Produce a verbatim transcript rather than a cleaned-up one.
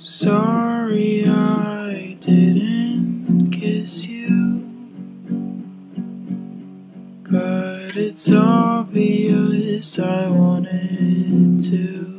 Sorry I didn't kiss you, but it's obvious I wanted to.